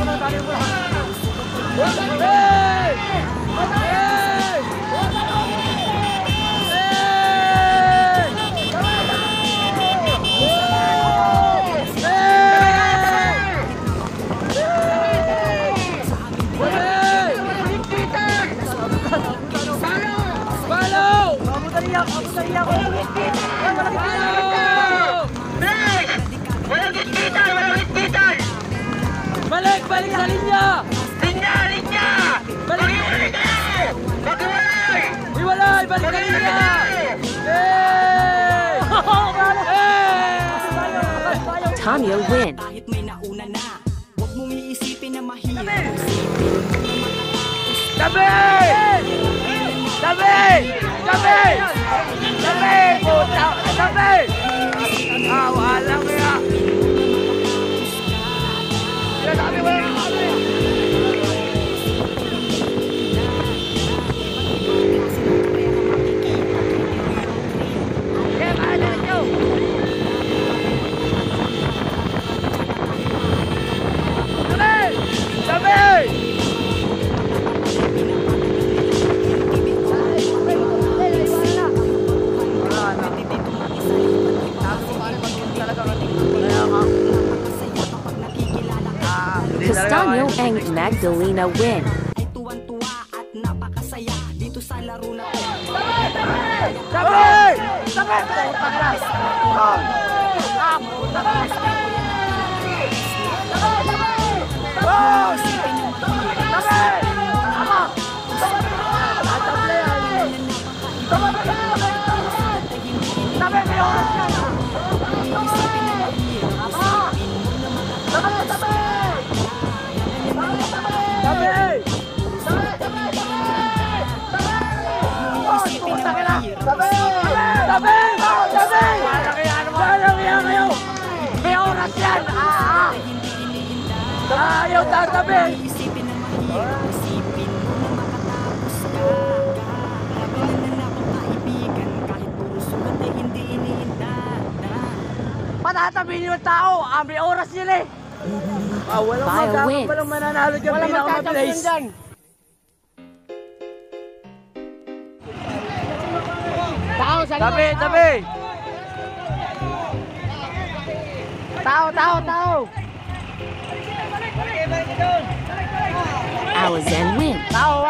Balik sa linya! Linya! Balik! Maghiwalay! Hiwalay! Balik sa linya! Tanya win. Kahit may nauna na, huwag mong iisipin na mahirap. Tabi! Puta! Tabi! Wala mo yan! Tabi, wala na kami! Kaya maalan nyo! Tabi! Castaño and Magdalena win. Ay tuwan-tuwa at napakasaya dito sa laro na to. Tabi! May oras yan! Ayaw tatabi! Isipin na mahirap, isipin mo na makatapos ka. Labanan na napang kaibigan, kahit puro sugat ay hindi iniinda. Patatabi niyo yung tao! May oras yun eh! Walang By a magkakang win. walang mananalo dyan, pinakamabilis! Tabi! Tao! Alizen win. Tao!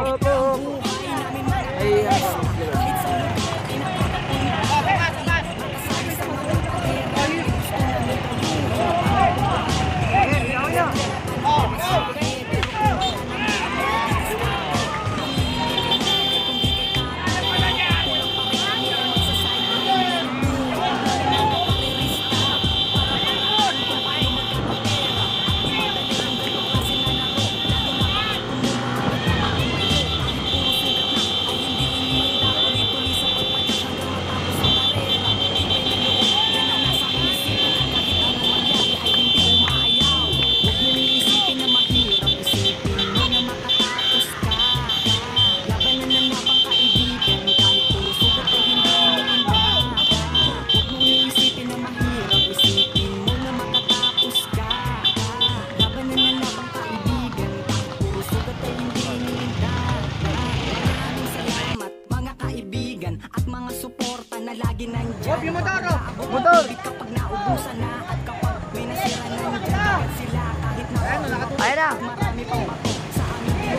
Motor! Kapag naubusan na at kapag may nasira na nandiyan sila kahit na Ayan na! marami pang bato sa amin.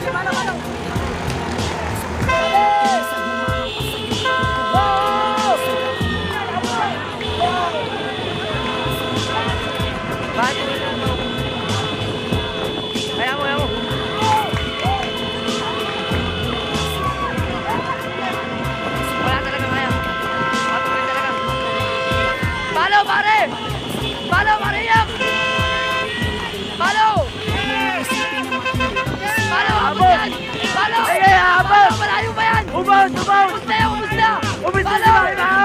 Kaya mo! Wala talaga kaya. Matuloy talaga. Palo, pare! Yak! Palo! Abot! Palo! Ay, abot! Malayo ba yan? Ubos! Ubos na! Palo!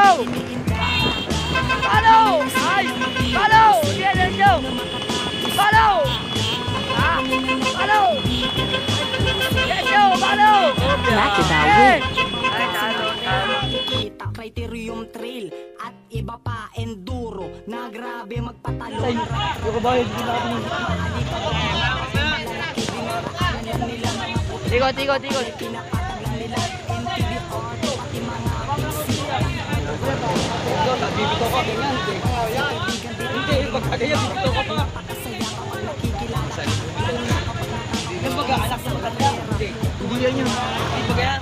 Palo! Yan nyo! Palo! Macabao win. Kita Criterium Trail at iba pa enduro na grabe magpatalo. Yung kabayo, hindi na ako Ikot, ikot, ikot. Bibito ka, ganyan. Hindi, pagkagaya, bibito ka pa. Yung baga, anak sa maganda. Hindi yan yun. Yung baga yan.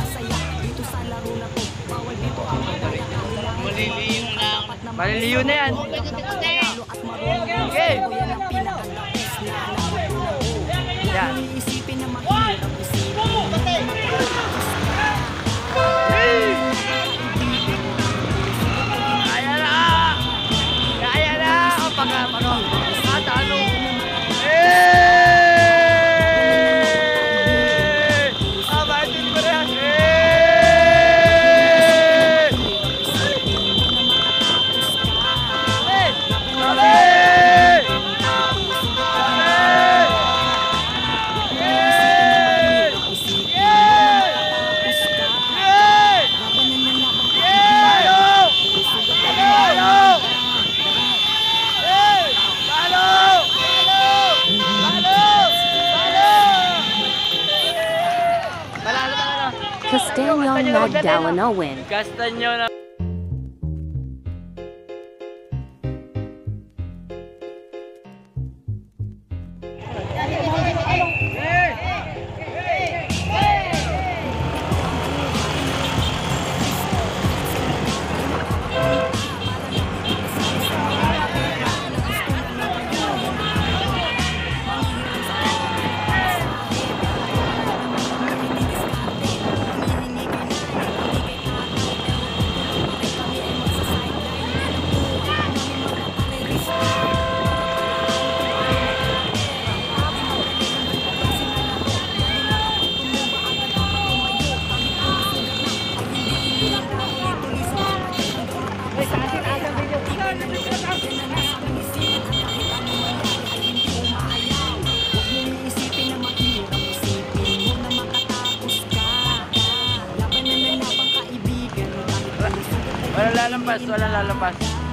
Maliliyo na yan. Okay. Yan. Kaya na! Kaya na! O pag-ano? Talo! Abaitin mo rin! Castellon Magdalena win. Castanyo na. Walang lalampas, walang lalampas.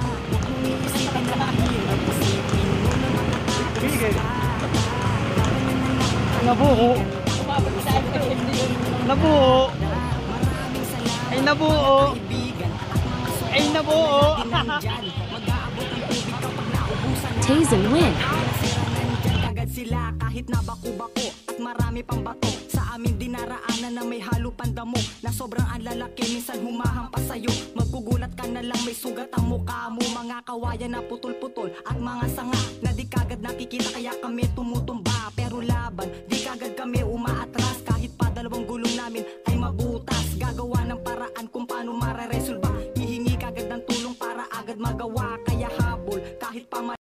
Nabuo. Nabuo. Ay nabuo. Ay nabuo. Tazen win. Agad sila kahit na bako-bako at marami pang bato sa amin dinaraanan na may halo pandamo na sobrang ang lalaki minsan humahampas sa'yo. Magkugulat ka na lang may sugat ang mukha mo, mga kawayan na putol-putol at mga sanga na di kagad nakikita kaya kami tumutumba. Pero laban di kagad kami umaatras kahit pa dalawang gulong namin ay mabutas. Gagawa ng paraan kung paano mararesolba, hihingi kagad ng tulong para agad magawa kaya habol kahit pa